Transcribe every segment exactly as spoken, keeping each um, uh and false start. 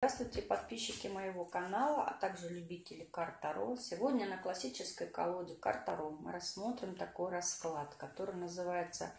Здравствуйте, подписчики моего канала, а также любители карт Таро. Сегодня на классической колоде карт Таро мы рассмотрим такой расклад, который называется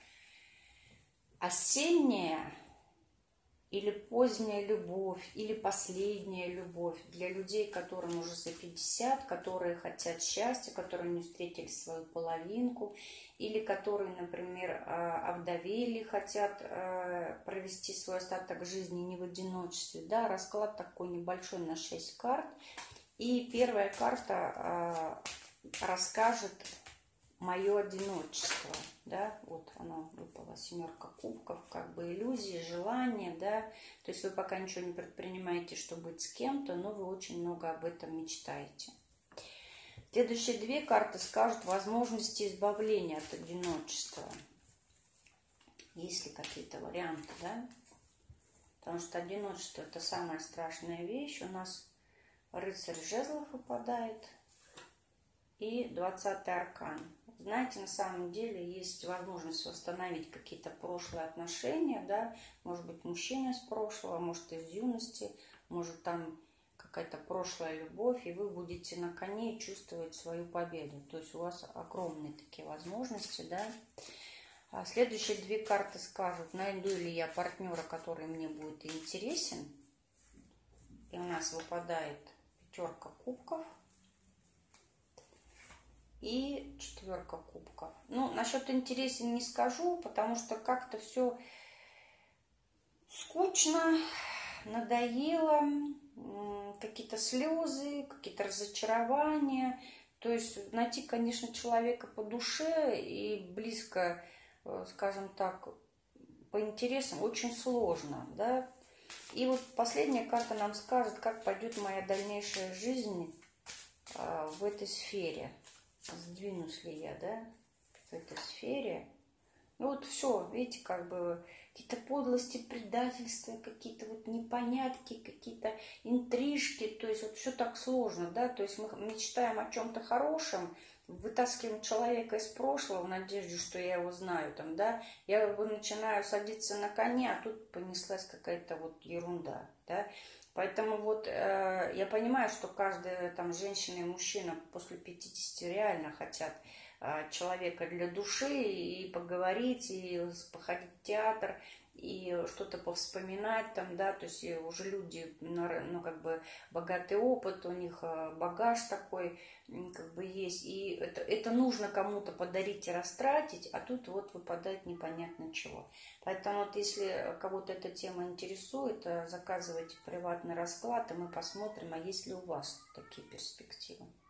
«Осенняя или поздняя любовь, или последняя любовь» для людей, которым уже за пятьдесят, которые хотят счастья, которые не встретили свою половинку, или которые, например, овдовели, хотят провести свой остаток жизни не в одиночестве. Да, расклад такой небольшой на шесть карт. И первая карта расскажет мое одиночество, да, вот она выпала, семерка кубков, как бы иллюзии, желания, да, то есть вы пока ничего не предпринимаете, чтобы быть с кем-то, но вы очень много об этом мечтаете. Следующие две карты скажут возможности избавления от одиночества. Есть ли какие-то варианты, да? Потому что одиночество — это самая страшная вещь. У нас рыцарь жезлов выпадает и двадцатый аркан. Знаете, на самом деле есть возможность восстановить какие-то прошлые отношения, да, может быть, мужчина из прошлого, может, из юности, может, там какая-то прошлая любовь, и вы будете на коне чувствовать свою победу. То есть у вас огромные такие возможности, да. А следующие две карты скажут, найду ли я партнера, который мне будет интересен. И у нас выпадает пятерка кубков и четверка кубков. Ну, насчет интересен не скажу, потому что как-то все скучно, надоело, какие-то слезы, какие-то разочарования. То есть найти, конечно, человека по душе и близко, скажем так, по интересам очень сложно, да. И вот последняя карта нам скажет, как пойдет моя дальнейшая жизнь в этой сфере. Сдвинусь ли я, да, в этой сфере. Ну вот все, видите, как бы какие-то подлости, предательства, какие-то вот непонятки, какие-то интрижки. То есть вот все так сложно, да. То есть мы мечтаем о чем-то хорошем, вытаскиваем человека из прошлого в надежде, что я его знаю, там, да. Я начинаю садиться на коня, а тут понеслась какая-то вот ерунда, да. Поэтому вот э, я понимаю, что каждая там женщина и мужчина после пятидесяти реально хотят э, человека для души, и поговорить, и походить в театр, и что-то повспоминать там, да, то есть уже люди, ну, как бы богатый опыт, у них багаж такой, как бы есть, и это, это нужно кому-то подарить и растратить, а тут вот выпадает непонятно чего. Поэтому вот если кого-то эта тема интересует, заказывайте приватный расклад, и мы посмотрим, а есть ли у вас такие перспективы.